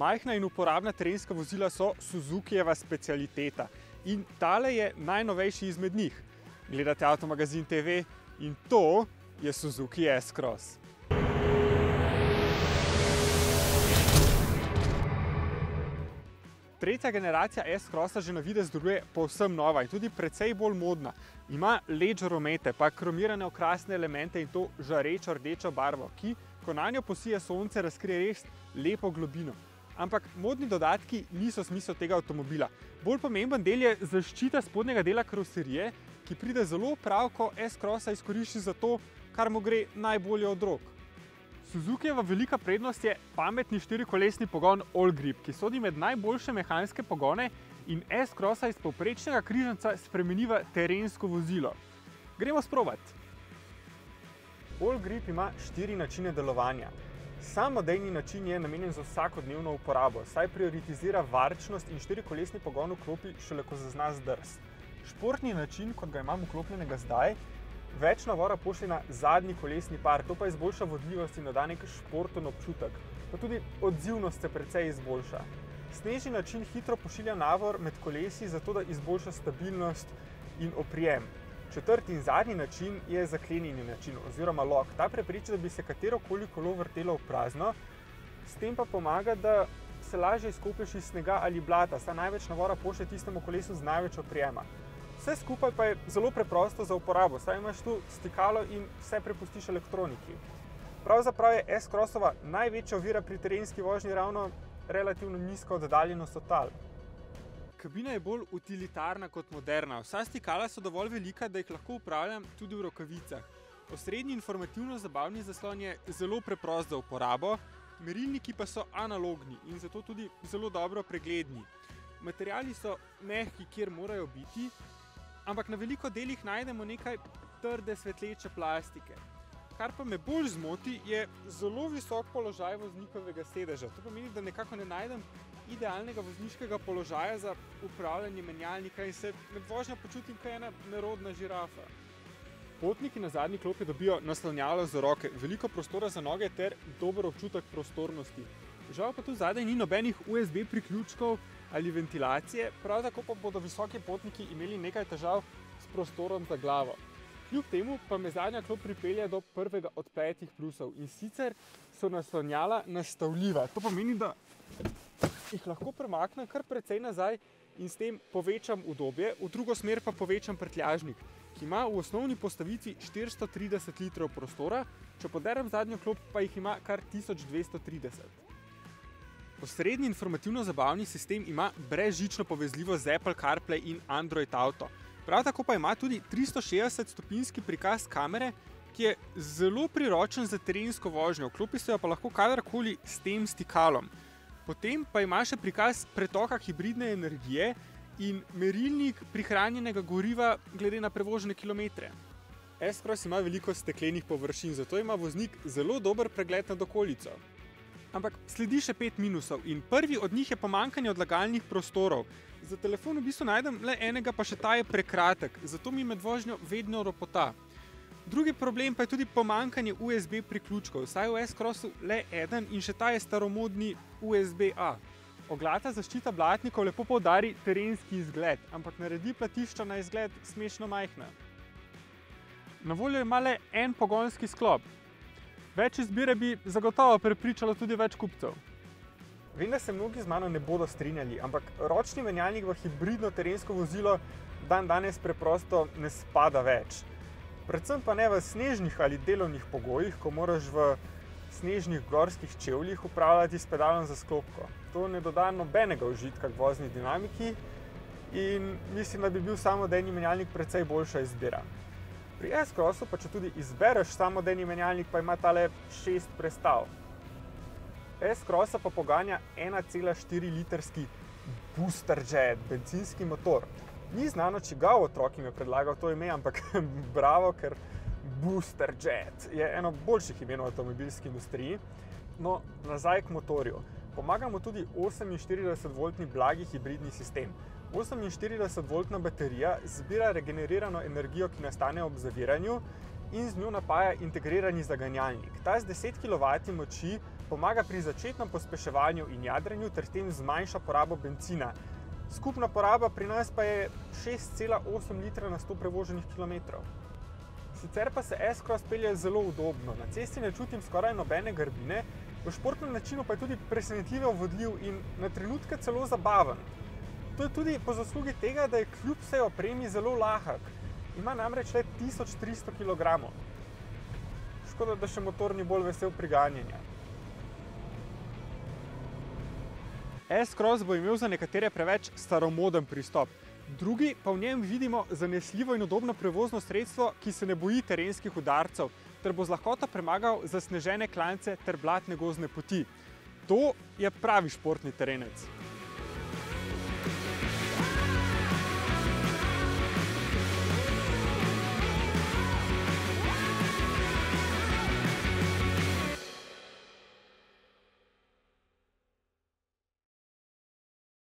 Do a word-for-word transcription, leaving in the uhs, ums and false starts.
Majhna in uporabna terenska vozila so Suzukijeva specialiteta in tale je najnovejši izmed njih. Gledate Avtomagazin T V in to je Suzuki S-Cross. Tretja generacija S-Crossa že na videz deluje povsem nova in tudi precej bolj modna. Ima led žaromete, pa kromirane okrasne elemente in to žarečo rdečo barvo, ki, ko nanjo posije sonce, razkrije res lepo globino. Ampak modni dodatki niso smisel tega avtomobila. Bolj pomemben del je zaščita spodnjega dela karoserije, ki pride zelo prav, ko S-Crossa izkoristi za to, kar mu gre najbolje od rok. Suzukijeva velika prednost je pametni štirikolesni pogon All-Grip, ki sodi med najboljše mehanske pogone in S-Crossa iz povprečnega križanca spremeni v terensko vozilo. Gremo sprovat. All-Grip ima štiri načine delovanja. Samodejni način je namenjen za vsakodnevno uporabo, saj prioritizira varčnost in štirikolesni pogon vklopi šele, ko zazna zdrs. Športni način, kot ga imam vklopljenega zdaj, več navora pošlje na zadnji kolesni par, to pa izboljša vodljivost in doda nek športen občutek. Pa tudi odzivnost se precej izboljša. Snežni način hitro pošilja navor med kolesi, zato da izboljša stabilnost in oprijem. Četrti in zadnji način je zaklenjeni način oziroma lock. Ta prepreči, da bi se katerokoli kolo vrtelo v prazno, s tem pa pomaga, da se lažje izkoplješ iz snega ali blata, saj največ navora pošlje tistemu kolesu z največ oprijema. Vse skupaj pa je zelo preprosto za uporabo, saj imaš tu stikalo in vse prepustiš elektroniki. Pravzaprav je S-Crossova največja ovira pri terenski vožnji ravno relativno nizka oddaljenost od tal. Kabina je bolj utilitarna kot moderna. Vsa stikala so dovolj velika, da jih lahko upravljam tudi v rokavicah. Osrednji informativno-zabavni zaslon je zelo preprost za uporabo, merilniki pa so analogni in zato tudi zelo dobro pregledni. Materiali so mehki, kjer morajo biti, ampak na veliko delih najdemo nekaj trde svetleče plastike. Kar pa me bolj zmoti, je zelo visok položaj voznikovega sedeža. To pomeni, da nekako ne najdem idealnega vozniškega položaja za upravljanje menjalnika in se med vožnjo počutim kot ena nerodna žirafa. Potniki na zadnji klopi dobijo naslonjalo za roke, veliko prostora za noge ter dober občutek prostornosti. Žal pa tu zadaj ni nobenih U S B priključkov ali ventilacije, prav tako pa bodo visoki potniki imeli nekaj težav s prostorom za glavo. Kljub temu pa me zadnja klop pripelje do prvega od petih plusov in sicer so naslonjala nastavljiva. To pomeni, da jih lahko premaknem kar precej nazaj in s tem povečam udobje, v drugo smer pa povečam prtljažnik, ki ima v osnovni postavitvi štiristo trideset litrov prostora, če poderem zadnjo klop pa jih ima kar tisoč dvesto trideset. Osrednji informativno-zabavni sistem ima brezžično povezljivost z Apple CarPlay in Android Auto. Prav tako pa ima tudi tristo šestdeset stopinjski prikaz kamere, ki je zelo priročen za terensko vožnjo, vklopi se jo pa lahko kadarkoli s tem stikalom. Potem pa ima še prikaz pretoka hibridne energije in merilnik prihranjenega goriva glede na prevožene kilometre. S-Cross ima veliko steklenih površin, zato ima voznik zelo dober pregled nad okolico. Ampak sledi še pet minusov in prvi od njih je pomanjkanje odlagalnih prostorov. Za telefon v bistvu najdem le enega, pa še ta je prekratek, zato mi med vožnjo vedno ropota. Drugi problem pa je tudi pomanjkanje U S B priključkov, saj v S-Crossu le eden in še ta je staromodni U S B A. Oglata zaščita blatnikov lepo poudari terenski izgled, ampak naredi platišča na izgled smešno majhna. Na voljo ima le en pogonski sklop. Več izbire bi zagotovo prepričalo tudi več kupcev. Vem, da se mnogi z mano ne bodo strinjali, ampak ročni menjalnik v hibridno terensko vozilo dan danes preprosto ne spada več. Predvsem pa ne v snežnih ali delovnih pogojih, ko moraš v snežnih gorskih čevljih upravljati s pedalom za sklopko. To ne doda nobenega užitka k vozni dinamiki in mislim, da bi bil samodejni menjalnik precej boljša izbira. Pri S-Crossu pa če tudi izbereš samodejni menjalnik, pa ima tale šest prestav. S-Crossa pa poganja ena cela štiri litrski Booster Jet, bencinski motor. Ni znano, čigav otrok jim je predlagal to ime, ampak bravo, ker Booster Jet je eno boljših imen v avtomobilski industriji. No, nazaj k motorju. Pomaga mu tudi oseminštiridesetvoltni blagi hibridni sistem. oseminštiridesetvoltna baterija zbira regenerirano energijo, ki nastane ob zaviranju in z njo napaja integrirani zaganjalnik. Ta z deset kilovatov moči pomaga pri začetnem pospeševanju in jadranju ter tem zmanjša porabo bencina. Skupna poraba pri nas pa je šest cela osem litra na sto prevoženih kilometrov. Sicer pa se S-Cross pelje zelo udobno. Na cesti ne čutim skoraj nobene grbine, v športnem načinu pa je tudi presenetljivo vodljiv in na trenutke celo zabaven. To je tudi po zaslugi tega, da je kljub vsej opremi zelo lahek. Ima namreč le tisoč tristo kilogramov. Škoda, da še motor ni bolj vesel priganjanja. S-Cross bo imel za nekatere preveč staromoden pristop. Drugi pa v njem vidimo zanesljivo in udobno prevozno sredstvo, ki se ne boji terenskih udarcev, ter bo z lahkoto premagal zasnežene klance ter blatne gozdne poti. To je pravi športni terenec.